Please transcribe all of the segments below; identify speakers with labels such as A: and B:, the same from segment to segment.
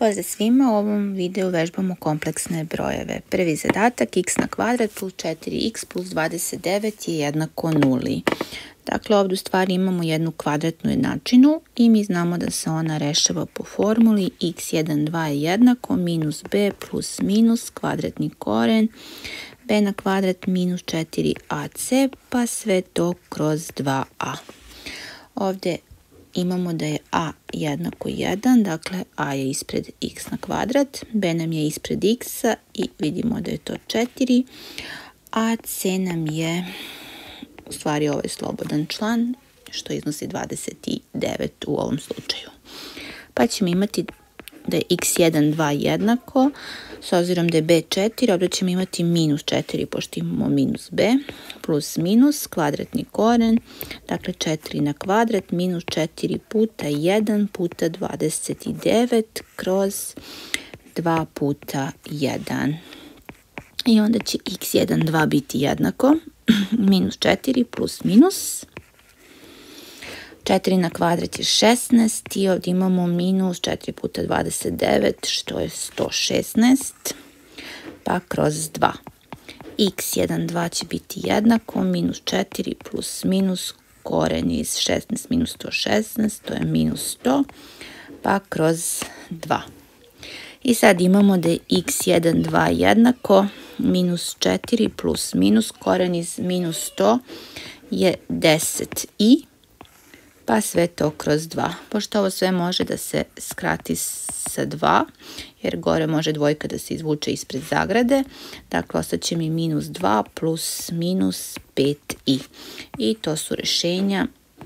A: Pozdrav svima, u ovom videu vežbamo kompleksne brojeve. Prvi zadatak, x na kvadrat plus 4x plus 29 je jednako nuli. Dakle, ovdje u stvari imamo jednu kvadratnu jednačinu i mi znamo da se ona rešava po formuli x1,2 je jednako minus b plus minus kvadratni koren b na kvadrat minus 4ac pa sve to kroz 2a. Ovdje imamo da je a jednako 1, dakle a je ispred x na kvadrat, b nam je ispred x i vidimo da je to 4, a c nam je u stvari ovaj slobodan član što iznosi 29 u ovom slučaju. Pa ćemo imati da je x1,2 jednako, s obzirom da je b 4, ovdje ćemo imati minus 4 pošto imamo minus b, plus minus kvadratni koren, dakle 4 na kvadrat minus 4 puta 1 puta 29 kroz 2 puta 1. I onda će x1,2 biti jednako minus 4 plus minus 4 na kvadrat je 16 i ovdje imamo minus 4 puta 29 što je 116 pa kroz 2. x1,2 će biti jednako minus 4 plus minus koren iz 16 minus 116, to je minus 100 pa kroz 2. I sad imamo da je x1,2 jednako minus 4 plus minus koren iz minus 100 je 10i pa sve to kroz 2. Pošto ovo sve može da se skrati sa 2, jer gore može dvojka da se izvuče ispred zagrade, dakle ostaće mi minus 2 plus minus 5i. I to su rešenja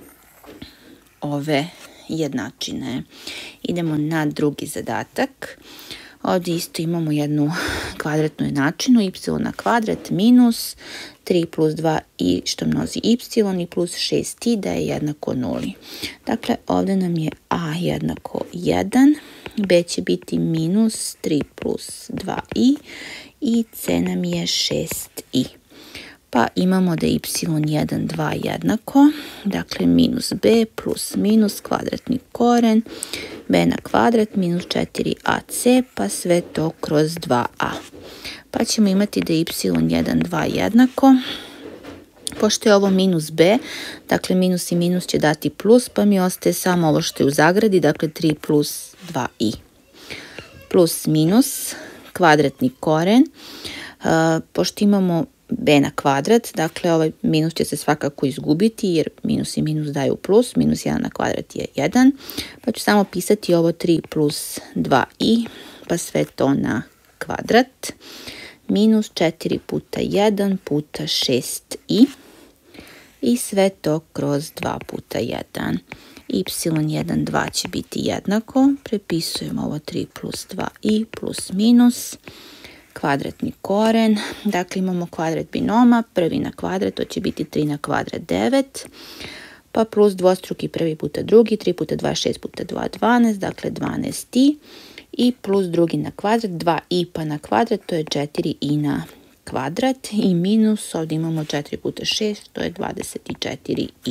A: ove jednačine. Idemo na drugi zadatak. Ovdje isto imamo jednu kvadratnu jednačinu, y na kvadrat minus 3 plus 2i što množi y i plus 6i da je jednako nuli. Dakle, ovdje nam je a jednako 1, b će biti minus 3 plus 2i i c nam je 6i. Pa imamo da je y1,2 jednako, dakle minus b plus minus kvadratni koren b na kvadrat minus 4ac pa sve to kroz 2a. Pa ćemo imati da je y1,2 jednako, pošto je ovo minus b, dakle minus i minus će dati plus, pa mi ostaje samo ovo što je u zagradi, dakle 3 plus 2i. Plus minus kvadratni koren, pošto imamo b na kvadrat, dakle ovaj minus će se svakako izgubiti jer minus i minus daju plus, minus 1 na kvadrat je 1, pa ću samo pisati ovo 3 plus 2i, pa sve to na kvadrat, minus 4 puta 1 puta 6i i sve to kroz 2 puta 1. y1,2 će biti jednako, prepisujemo ovo 3 plus 2i plus minus kvadratni koren, dakle imamo kvadrat binoma, prvi na kvadrat, to će biti 3 na kvadrat 9, pa plus dvostruki prvi puta drugi, 3 puta 2, 6 puta 2, 12, dakle 12i i plus drugi na kvadrat, 2i pa na kvadrat, to je 4i na kvadrat i minus, ovdje imamo 4 puta 6, to je 24i.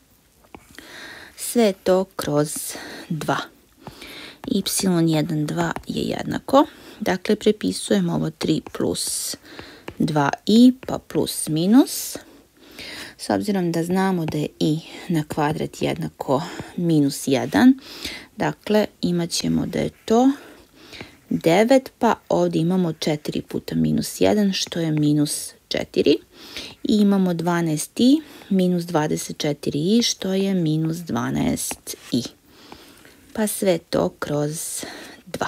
A: Sve to kroz 2. y1,2 je jednako, dakle prepisujemo ovo 3 plus 2i pa plus minus, s obzirom da znamo da je i na kvadrat jednako minus 1, dakle imat ćemo da je to 9, pa ovdje imamo 4 puta minus 1 što je minus 4 i imamo 12i minus 24i što je minus 12i. Pa sve to kroz 2.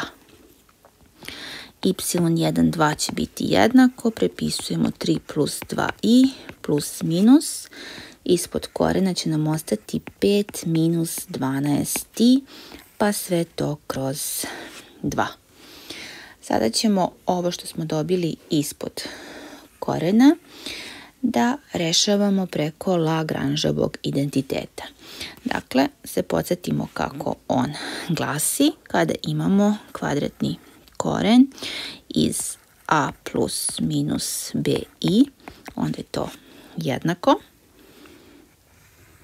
A: y1,2 će biti jednako, prepisujemo 3 plus 2i plus minus, ispod korena će nam ostati 5 minus 12i, pa sve to kroz 2. Sada ćemo ovo što smo dobili ispod korena da rešavamo preko Lagrangeovog identiteta. Dakle, se podsjetimo kako on glasi kada imamo kvadratni koren iz a plus minus bi, onda je to jednako.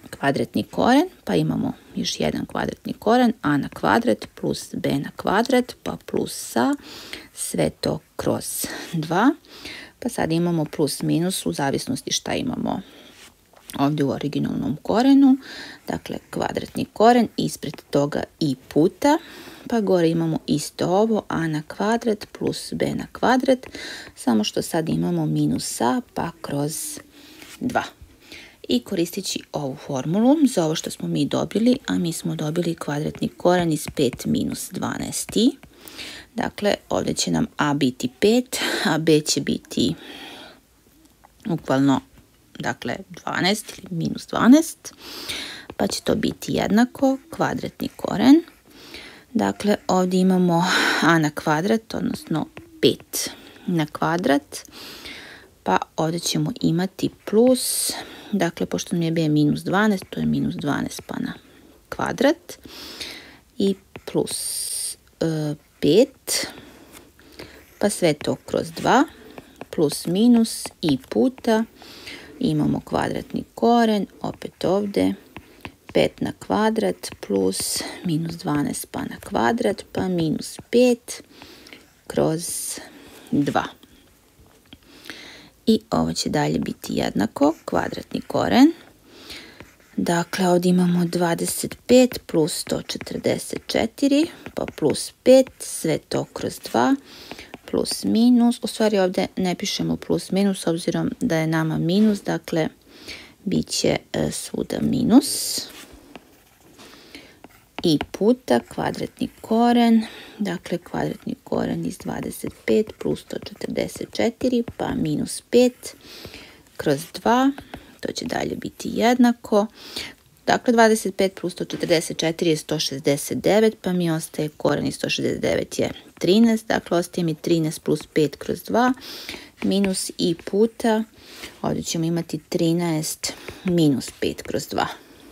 A: kvadratni koren, pa imamo još jedan kvadratni koren, a na kvadrat plus b na kvadrat, pa plus a, sve to kroz 2. Pa sad imamo plus minus u zavisnosti šta imamo ovdje u originalnom korenu. Dakle, kvadratni koren, ispred toga i puta, pa gore imamo isto ovo, a na kvadrat plus b na kvadrat, samo što sad imamo minus a, pa kroz 2. I koristeći ovu formulu za ovo što smo mi dobili, a mi smo dobili kvadratni koren iz 5 minus 12. Dakle, ovdje će nam a biti 5, a b će biti bukvalno, dakle, 12 ili minus 12, pa će to biti jednako kvadratni koren. Dakle, ovdje imamo a na kvadrat, odnosno 5 na kvadrat, pa ovdje ćemo imati plus, dakle, pošto nam je b minus 12, to je minus 12 pa na kvadrat, i plus 5, pa sve to kroz 2, plus minus i puta, imamo kvadratni koren, opet ovdje, 5 na kvadrat plus minus 12 pa na kvadrat, pa minus 5 kroz 2. I ovo će dalje biti jednako, kvadratni koren. Dakle, ovdje imamo 25 plus 144, pa plus 5, sve to kroz 2, plus minus. U stvari ovdje ne pišemo plus minus, s obzirom da je nama minus, dakle, bit će svuda minus. I puta kvadratni koren, dakle kvadratni koren iz 25 plus 144, pa minus 5 kroz 2, to će dalje biti jednako. Dakle, 25 plus 144 je 169, pa mi ostaje koren iz 169 je 13, dakle ostaje mi 13 plus 5 kroz 2, minus i puta, ovdje ćemo imati 13 minus 5 kroz 2.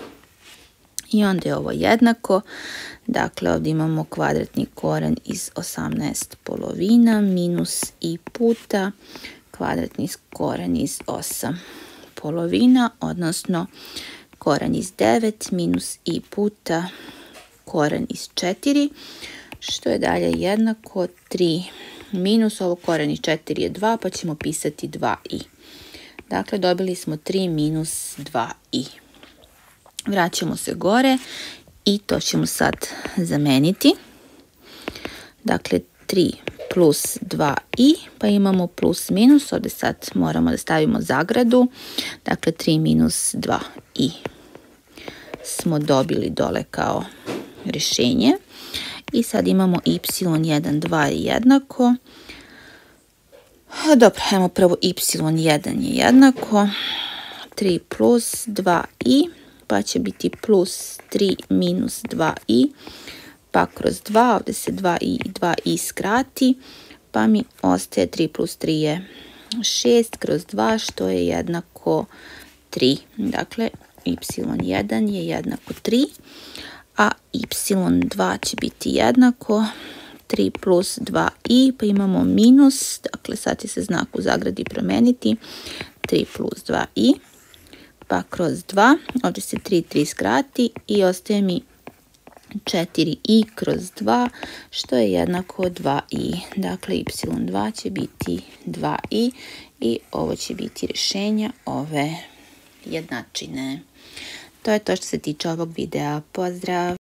A: I onda je ovo jednako, dakle ovdje imamo kvadratni koren iz 18 polovina minus i puta kvadratni koren iz 8 polovina, odnosno koren iz 9 minus i puta koren iz 4, što je dalje jednako 3 minus, ovo koren iz 4 je 2, pa ćemo pisati 2i. Dakle, dobili smo 3 minus 2i. Vraćamo se gore i to ćemo sad zameniti. Dakle, 3 plus 2i, pa imamo plus minus, ovdje sad moramo da stavimo zagradu. Dakle, 3 minus 2i smo dobili dole kao rješenje. I sad imamo y1, 2 je jednako. Dobro, ajmo prvo y1 je jednako 3 plus 2i, pa će biti plus 3 minus 2i, pa kroz 2, ovdje se 2i i 2i skrati, pa mi ostaje 3 plus 3 je 6 kroz 2, što je jednako 3. Dakle, y1 je jednako 3, a y2 će biti jednako 3 plus 2i, pa imamo minus, dakle sad će se znak u zagradi promijeniti, 3 plus 2i, pa kroz 2, ovdje se 3 skrati i ostaje mi 4i kroz 2, što je jednako 2i. Dakle, y2 će biti 2i i ovo će biti rješenje ove jednačine. To je to što se tiče ovog videa. Pozdrav!